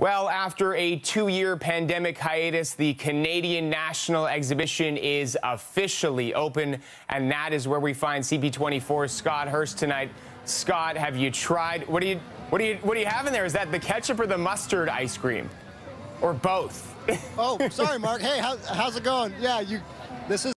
Well, after a 2-year pandemic hiatus, the Canadian National Exhibition is officially open, and that is where we find CP24's Scott Hurst tonight. Scott, have you tried? What do you have in there? Is that the ketchup or the mustard ice cream, or both? Oh, sorry, Mark. Hey, how's it going? Yeah, this is